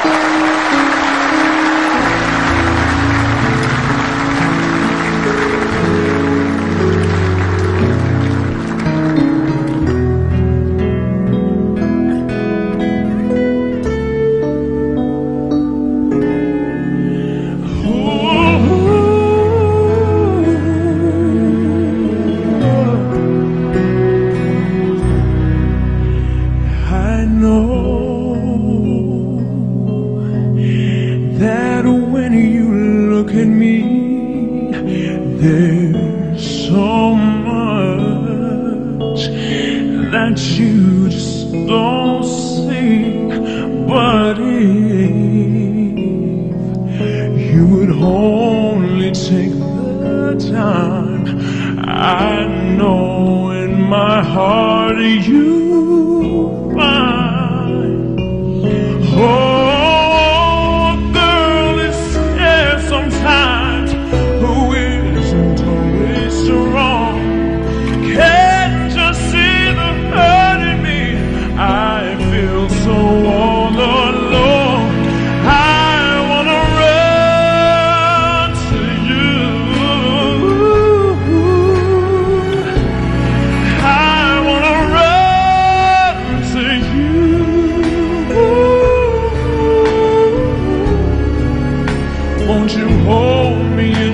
That when you look at me, there's so much that you just don't see. But if you would only take the time, I know in my heart you find. Oh, sometimes who isn't always strong. Can't just see the hurt in me. I feel so all alone. I wanna run to you. I wanna run to you. Won't you hold me